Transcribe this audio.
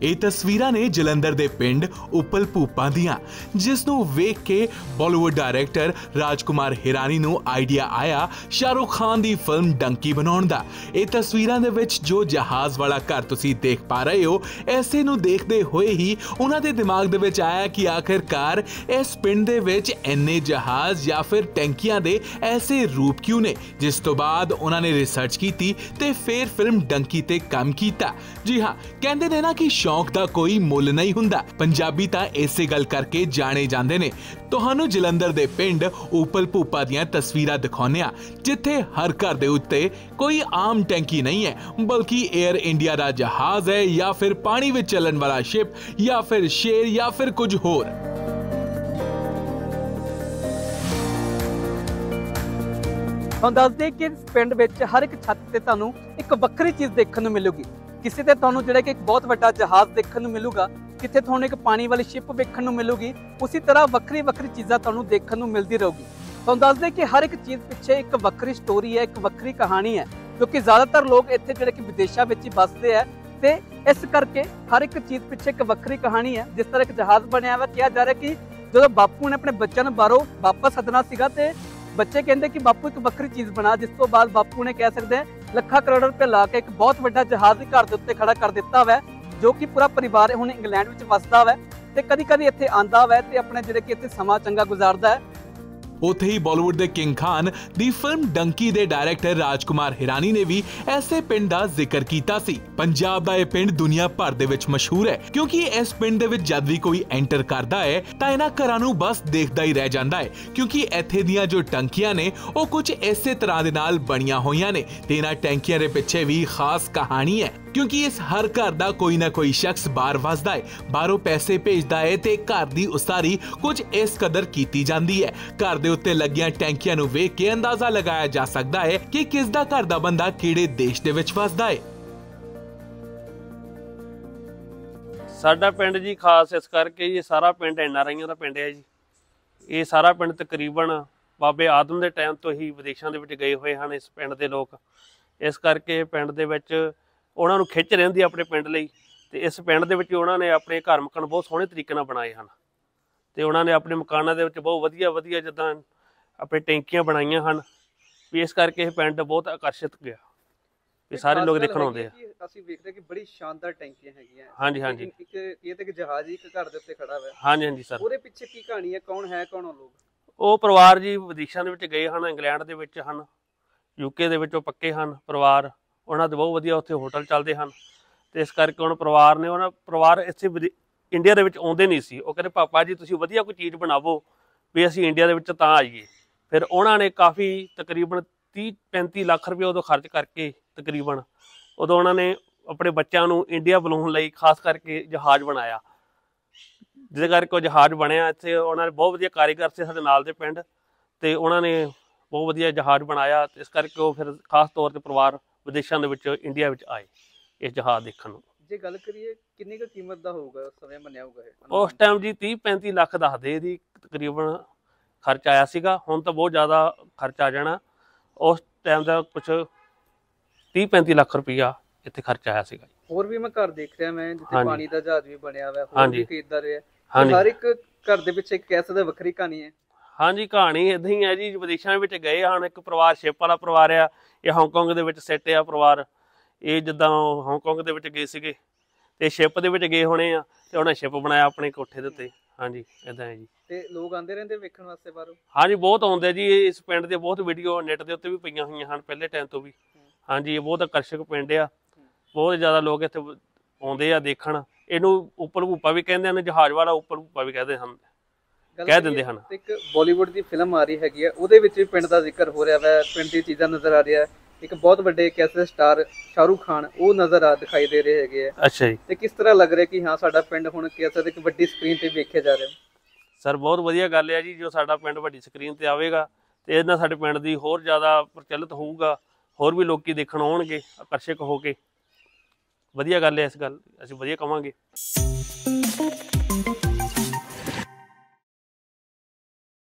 ਇਹ ਤਸਵੀਰਾਂ ਨੇ ਜਲੰਧਰ ਦੇ ਪਿੰਡ ਉਪਲ ਭੂਪਾਂ ਦੀਆਂ, ਜਿਸ ਨੂੰ ਵੇਖ ਕੇ ਬਾਲੀਵੁੱਡ ਡਾਇਰੈਕਟਰ ਰਾਜਕੁਮਾਰ ਹਿਰਾਨੀ ਨੂੰ ਆਈਡੀਆ ਆਇਆ ਸ਼ਾਹਰੁਖ ਖਾਨ ਦੀ ਫਿਲਮ ਡੰਕੀ ਬਣਾਉਣ ਦਾ। ਇਹ ਤਸਵੀਰਾਂ ਦੇ ਵਿੱਚ ਜੋ ਜਹਾਜ਼ ਵਾਲਾ ਘਰ ਤੁਸੀਂ ਦੇਖ ਪਾ ਰਹੇ ਹੋ, ਐਸੇ ਨੂੰ ਦੇਖਦੇ ਹੋਏ ਹੀ ਉਹਨਾਂ ਦੇ ਦਿਮਾਗ ਦੇ ਵਿੱਚ ਆਇਆ ਕਿ ਆਖਿਰਕਾਰ ਇਸ ਪਿੰਡ ਦੇ ਵਿੱਚ ਇੰਨੇ ਜਹਾਜ਼ ਜਾਂ ਫਿਰ ਟੈਂਕੀਆਂ ਦੇ ਐਸੇ ਰੂਪ ਕਿਉਂ ਨੇ। ਜਿਸ ਤੋਂ ਬਾਅਦ ਉਹਨਾਂ ਨੇ ਰਿਸਰਚ ਕੀਤੀ ਤੇ ਫਿਰ ਫਿਲਮ ਡੰਕੀ ਤੇ ਕੰਮ ਕੀਤਾ। ਜੀ ਹਾਂ, ਕਹਿੰਦੇ ਨੇ ਨਾ ਕਿ ਸ਼ੌਕ ਦਾ ਕੋਈ ਮੁੱਲ ਨਹੀਂ ਹੁੰਦਾ। ਪੰਜਾਬੀ ਤਾਂ ਇਸੇ ਗੱਲ ਕਰਕੇ ਜਾਣੇ ਜਾਂਦੇ ਨੇ। ਤੁਹਾਨੂੰ ਜਲੰਧਰ ਦੇ ਪਿੰਡ ਉਪਲ ਭੂਪਾ ਦੀਆਂ ਤਸਵੀਰਾਂ ਦਿਖਾਉਂਦੇ ਆ, ਜਿੱਥੇ ਹਰ ਘਰ ਦੇ ਉੱਤੇ ਕੋਈ ਆਮ ਟੈਂਕੀ ਨਹੀਂ ਹੈ, ਬਲਕਿ 에ਅਰ ਇੰਡੀਆ ਦਾ ਜਹਾਜ਼ ਹੈ ਜਾਂ ਫਿਰ ਪਾਣੀ ਵਿੱਚ ਚੱਲਣ ਵਾਲਾ ਸ਼ਿਪ ਜਾਂ ਫਿਰ ਸ਼ੇਰ ਜਾਂ ਫਿਰ ਕੁਝ ਹੋਰ। हम दस दें कि इस पिंड विच हर एक छत से तुहानूं एक वक्री चीज़ देखने को मिलेगी। किसी ते तुहानूं जिहड़ा कि एक बहुत वड्डा जहाज़ देखने को मिलेगा, किते तुहानूं एक पानी वाली शिप देखने को मिलेगी। उसी तरह वक्री वक्री चीज़ां तुहानूं देखने को मिलती रहेगी। तुहानूं दस दें कि हर एक चीज़ पिछे एक वक्री स्टोरी है, एक वक्री कहानी है, क्योंकि ज़्यादातर लोग इत्थे जिहड़े कि विदेशों में ही बसते हैं ते इस करके हर एक चीज़ पिछे एक वक्री कहानी है। जिस तरह एक जहाज़ बनया हुआ, कहा जा रहा है कि जो बापू ने अपने बच्चों नूं बाहरों वापस सदना सीगा ते बच्चे कहते कि बापू एक वक्री चीज़ बना, जिस तो बाद बापू ने कह सकते हैं ਲੱਖਾਂ ਕਰੋੜ रुपये ला के एक बहुत बड़ा जहाज ही घर के उत्ते खड़ा कर दिता हुआ, जो कि पूरा परिवार हुण इंग्लैंड में वसदा हुआ ते कदी कदी इत्थे आंदा हुआ ते अपने जिहड़े कि इत्थे समा चंगा गुजारदा है। ਉੱਥੇ ਹੀ ਬਾਲੀਵੁੱਡ ਦੇ ਕਿੰਗ ਖਾਨ ਦੀ ਫਿਲਮ ਡੰਕੀ ਦੇ ਡਾਇਰੈਕਟਰ ਰਾਜਕੁਮਾਰ ਹਿਰਾਨੀ ਨੇ ਵੀ ਐਸੇ ਪਿੰਡ ਦਾ ਜ਼ਿਕਰ ਕੀਤਾ ਸੀ। ਪੰਜਾਬ ਦਾ ਇਹ ਪਿੰਡ ਦੁਨੀਆ ਭਰ ਦੇ ਵਿੱਚ ਮਸ਼ਹੂਰ ਹੈ, ਕਿਉਂਕਿ ਇਸ ਪਿੰਡ ਦੇ ਵਿੱਚ ਜਦ ਵੀ ਕੋਈ ਐਂਟਰ ਕਰਦਾ ਹੈ ਤਾਂ ਇਹਨਾਂ ਘਰਾਂ ਨੂੰ ਬਸ ਦੇਖਦਾ ਹੀ ਰਹਿ ਜਾਂਦਾ ਹੈ, ਕਿਉਂਕਿ ਇੱਥੇ ਦੀਆਂ ਜੋ ਟੈਂਕੀਆਂ ਨੇ ਉਹ ਕੁਝ ਇਸੇ ਤਰ੍ਹਾਂ ਦੇ ਨਾਲ ਬਣੀਆਂ ਹੋਈਆਂ ਨੇ ਤੇ ਇਹਨਾਂ ਟੈਂਕੀਆਂ ਦੇ ਪਿੱਛੇ ਵੀ ਖਾਸ ਕਹਾਣੀ ਹੈ, ਕਿਉਂਕਿ ਇਸ ਹਰ ਘਰ ਦਾ ਕੋਈ ਨਾ ਕੋਈ ਸ਼ਖਸ ਬਾਹਰ ਵਸਦਾ ਹੈ, ਬਾਹਰੋਂ ਪੈਸੇ ਭੇਜਦਾ ਹੈ ਤੇ ਘਰ ਦੀ ਉਸਾਰੀ ਕੁਝ ਇਸ ਕਦਰ ਕੀਤੀ ਜਾਂਦੀ ਹੈ। ਘਰ ਦੇ ਉੱਤੇ ਲੱਗੀਆਂ ਟੈਂਕੀਆਂ ਨੂੰ ਵੇਖ ਕੇ ਅੰਦਾਜ਼ਾ ਲਗਾਇਆ ਜਾ ਸਕਦਾ ਹੈ ਕਿ ਕਿਸ ਦਾ ਘਰ ਦਾ ਬੰਦਾ ਕਿਹੜੇ ਦੇਸ਼ ਦੇ ਵਿੱਚ ਵਸਦਾ ਹੈ। ਸਾਡਾ ਪਿੰਡ ਜੀ ਖਾਸ ਇਸ ਕਰਕੇ ਇਹ ਸਾਰਾ ਪਿੰਡ NRIਆਂ ਦਾ ਪਿੰਡ ਹੈ ਜੀ। ਇਹ ਸਾਰਾ ਪਿੰਡ ਤਕਰੀਬਨ ਬਾਬੇ ਆਦਮ ਦੇ ਟਾਈਮ ਤੋਂ ਹੀ ਵਿਦੇਸ਼ਾਂ ਦੇ ਵਿੱਚ ਗਏ ਹੋਏ ਹਨ ਇਸ ਪਿੰਡ ਦੇ ਲੋਕ। ਇਸ ਕਰਕੇ ਪਿੰਡ ਦੇ ਵਿੱਚ ਉਹਨਾਂ ਨੂੰ ਖਿੱਚ ਰਹਿੰਦੀ ਆਪਣੇ ਪਿੰਡ ਲਈ, ਤੇ ਇਸ ਪਿੰਡ ਦੇ ਵਿੱਚ ਉਹਨਾਂ ਨੇ ਆਪਣੇ ਘਰ ਮਕਾਨ ਬਹੁਤ ਸੋਹਣੇ ਤਰੀਕੇ ਨਾਲ ਬਣਾਏ ਹਨ ਤੇ ਉਹਨਾਂ ਨੇ ਆਪਣੇ ਮਕਾਨਾਂ ਦੇ ਵਿੱਚ ਬਹੁਤ ਵਧੀਆ ਵਧੀਆ ਜਿੱਦਾਂ ਆਪਣੇ ਟੈਂਕੀਆਂ ਬਣਾਈਆਂ ਹਨ ਵੀ। ਇਸ ਕਰਕੇ ਇਹ ਪਿੰਡ ਬਹੁਤ ਆਕਰਸ਼ਿਤ ਗਿਆ ਵੀ ਸਾਰੇ ਲੋਕ ਦੇਖਣ ਆਉਂਦੇ ਆ। ਅਸੀਂ ਵੇਖਦੇ ਕਿ ਬੜੀ ਸ਼ਾਨਦਾਰ ਟੈਂਕੀਆਂ ਹੈਗੀਆਂ। ਹਾਂਜੀ ਹਾਂਜੀ, ਇੱਕ ਇਹ ਤੇ ਇੱਕ ਜਹਾਜ਼ ਇੱਕ ਘਰ ਦੇ ਉੱਤੇ ਖੜਾ ਹੋਇਆ। ਹਾਂਜੀ ਹਾਂਜੀ ਸਰ। ਉਹਦੇ ਪਿੱਛੇ ਕੀ ਕਹਾਣੀ ਹੈ, ਕੌਣ ਹੈ, ਕੌਣ ਉਹ ਲੋਕ? ਉਹ ਪਰਿਵਾਰ ਜੀ ਵਿਦੇਸ਼ਾਂ ਦੇ ਵਿੱਚ ਗਏ ਹਨ, ਇੰਗਲੈਂਡ ਦੇ ਵਿੱਚ ਹਨ, UK ਦੇ ਵਿੱਚ ਉਹ ਪੱਕੇ ਹਨ ਪਰਿਵਾਰ। ਉਹਨਾਂ ਦੇ ਬਹੁਤ ਵਧੀਆ ਉੱਥੇ ਹੋਟਲ ਚੱਲਦੇ ਹਨ ਤੇ ਇਸ ਕਰਕੇ ਹੁਣ ਪਰਿਵਾਰ ਨੇ ਪਰਿਵਾਰ ਇੱਥੇ ਇੰਡੀਆ ਦੇ ਵਿੱਚ ਆਉਂਦੇ ਨਹੀਂ ਸੀ। ਉਹ ਕਹਿੰਦੇ ਪਾਪਾ ਜੀ ਤੁਸੀਂ ਵਧੀਆ ਕੋਈ ਚੀਜ਼ ਬਣਾਵੋ ਵੀ ਅਸੀਂ ਇੰਡੀਆ ਦੇ ਵਿੱਚ ਤਾਂ ਆਈਏ। ਫਿਰ ਉਹਨਾਂ ਨੇ ਕਾਫੀ ਤਕਰੀਬਨ 30-35 ਲੱਖ ਰੁਪਏ ਉਦੋਂ ਖਰਚ ਕਰਕੇ ਤਕਰੀਬਨ ਉਦੋਂ ਉਹਨਾਂ ਨੇ ਆਪਣੇ ਬੱਚਿਆਂ ਨੂੰ ਇੰਡੀਆ ਬੁਲਾਉਣ ਲਈ ਖਾਸ ਕਰਕੇ ਜਹਾਜ਼ ਬਣਾਇਆ, ਜਿਹਦੇ ਕਰਕੇ ਉਹ ਜਹਾਜ਼ ਬਣਿਆ। ਇੱਥੇ ਉਹਨਾਂ ਨੇ ਬਹੁਤ ਵਧੀਆ ਕਾਰੀਗਰ ਸੀ ਸਾਡੇ ਨਾਲ ਦੇ ਪਿੰਡ ਤੇ ਉਹਨਾਂ ਨੇ ਬਹੁਤ ਵਧੀਆ ਜਹਾਜ਼ ਬਣਾਇਆ ਤੇ ਇਸ ਕਰਕੇ ਉਹ ਫਿਰ ਖਾਸ ਤੌਰ ਤੇ ਪਰਿਵਾਰ ਵਿਦੇਸ਼ਾਂ ਦੇ ਵਿੱਚ ਇੰਡੀਆ ਵਿੱਚ ਆਏ ਇਸ ਜਹਾਜ਼ ਦੇਖਣ ਨੂੰ। ਜੇ ਗੱਲ ਕਰੀਏ ਕਿੰਨੀ ਕੁ ਕੀਮਤ ਦਾ ਹੋਊਗਾ ਉਸ ਸਮੇਂ ਮੰਨਿਆ ਹੋਊਗਾ ਇਹ? ਉਸ ਟਾਈਮ ਜੀ 30-35 ਲੱਖ ਦੱਸਦੇ ਇਹਦੀ ਤਕਰੀਬਨ ਖਰਚ ਆਇਆ ਸੀਗਾ। ਹੁਣ ਤਾਂ ਬਹੁਤ ਜ਼ਿਆਦਾ ਖਰਚ ਆ ਜਾਣਾ। ਉਸ ਟਾਈਮ ਦਾ ਕੁਝ 30-35 ਲੱਖ ਰੁਪਈਆ ਇੱਥੇ ਖਰਚ ਆਇਆ ਸੀਗਾ। ਹੋਰ ਵੀ ਮੈਂ ਘਰ ਦੇਖ ਰਿਹਾ ਮੈਂ ਜਿੱਥੇ ਪਾਣੀ ਦਾ ਜਹਾਜ਼ ਵੀ ਬਣਿਆ ਹੋਇਆ, ਹੋਰ ਵੀ ਖਰੀਦਦਾਰ ਰਿਹਾ। ਹਰ ਇੱਕ ਘਰ ਦੇ ਪਿੱਛੇ ਇੱਕ ਐਸਾ ਦਾ ਵੱਖਰੀ ਕਹਾਣੀ ਹੈ। ਹਾਂਜੀ, ਕਹਾਣੀ ਇਦਾਂ ਹੀ ਹੈ ਜੀ। ਵਿਦੇਸ਼ਾਂ ਵਿੱਚ ਗਏ ਹਨ, ਇੱਕ ਪਰਿਵਾਰ ਸ਼ਿਪ ਵਾਲਾ ਪਰਿਵਾਰ ਆ, ਇਹ ਹਾਂਗਕਾਂਗ ਦੇ ਵਿੱਚ ਸੈੱਟ ਆ ਪਰਿਵਾਰ। ਇਹ ਜਿੱਦਾਂ ਹਾਂਗਕਾਂਗ ਦੇ ਵਿੱਚ ਗਏ ਸੀਗੇ ਤੇ ਸ਼ਿਪ ਦੇ ਵਿੱਚ ਗਏ ਹੋਣੇ ਆ ਤੇ ਉਹਨਾਂ ਸ਼ਿਪ ਬਣਾਇਆ ਆਪਣੇ ਕੋਠੇ ਦੇ ਉੱਤੇ। ਹਾਂਜੀ, ਇਦਾਂ ਹੈ ਜੀ। ਤੇ ਲੋਕ ਆਉਂਦੇ ਰਹਿੰਦੇ ਵੇਖਣ ਵਾਸਤੇ ਬਾਹਰੋਂ? ਹਾਂਜੀ, ਬਹੁਤ ਆਉਂਦੇ ਜੀ। ਇਸ ਪਿੰਡ ਦੇ ਬਹੁਤ ਵੀਡੀਓ ਨੈਟ ਦੇ ਉੱਤੇ ਵੀ ਪਈਆਂ ਹੋਈਆਂ ਹਨ ਪਹਿਲੇ ਟਾਈਮ ਤੋਂ ਵੀ। ਹਾਂਜੀ, ਇਹ ਬਹੁਤ ਆਕਰਸ਼ਕ ਪਿੰਡ ਆ, ਬਹੁਤ ਜ਼ਿਆਦਾ ਲੋਕ ਇੱਥੇ ਆਉਂਦੇ ਆ ਦੇਖਣ। ਇਹਨੂੰ ਉਪਲ ਭੂਪਾ ਵੀ ਕਹਿੰਦੇ ਹਨ, ਜਹਾਜ਼ ਵਾਲਾ ਉਪਲ ਭੂਪਾ ਵੀ ਕਹਿੰਦੇ ਹਨ, ਕਹਿ ਦਿੰਦੇ ਹਨ। ਇੱਕ ਬਾਲੀਵੁੱਡ ਦੀ ਫਿਲਮ ਆ ਰਹੀ ਹੈਗੀ ਆ, ਉਹਦੇ ਵਿੱਚ ਵੀ ਪਿੰਡ ਦਾ ਜ਼ਿਕਰ ਹੋ ਰਿਹਾ ਵਾ, ਪਿੰਡ ਦੀ ਚੀਜ਼ਾਂ ਨਜ਼ਰ ਆ ਰਹੀਆਂ। ਇੱਕ ਬਹੁਤ ਵੱਡੇ ਕੈਸੇ ਸਟਾਰ ਸ਼ਾਹਰੁਖ ਖਾਨ ਉਹ ਦਿਖਾਈ ਦੇ ਰਹੇ ਹੈਗੇ ਆ। ਅੱਛਾ ਜੀ। ਤੇ ਕਿਸ ਤਰ੍ਹਾਂ ਲੱਗ ਰਿਹਾ ਕਿ ਹਾਂ ਸਾਡਾ ਪਿੰਡ ਹੁਣ ਕੈਸੇ ਇੱਕ ਵੱਡੀ ਸਕਰੀਨ ਤੇ ਵੇਖਿਆ ਜਾ ਰਿਹਾ? ਸਰ ਬਹੁਤ ਵਧੀਆ ਗੱਲ ਹੈ ਜੀ, ਜੋ ਸਾਡਾ ਪਿੰਡ ਵੱਡੀ ਸਕਰੀਨ ਤੇ ਆਵੇਗਾ ਤੇ ਇਹਦੇ ਨਾਲ ਸਾਡੇ ਪਿੰਡ ਦੀ ਹੋਰ ਜ਼ਿਆਦਾ ਪ੍ਰਚਲਿਤ ਹੋਊਗਾ, ਹੋਰ ਵੀ ਲੋਕੀ ਦੇਖਣ ਆਉਣਗੇ ਆਕਰਸ਼ਕ ਹੋ ਕੇ। ਵਧੀਆ ਗੱਲ ਹੈ, ਇਸ ਗੱਲ ਅਸੀਂ ਵਧੀਆ ਕਵਾਂਗੇ।